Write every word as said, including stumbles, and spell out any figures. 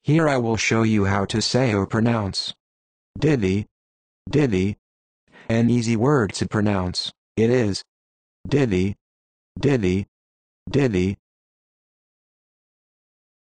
Here I will show you how to say or pronounce ditty, ditty. An easy word to pronounce. It is ditty, ditty, ditty.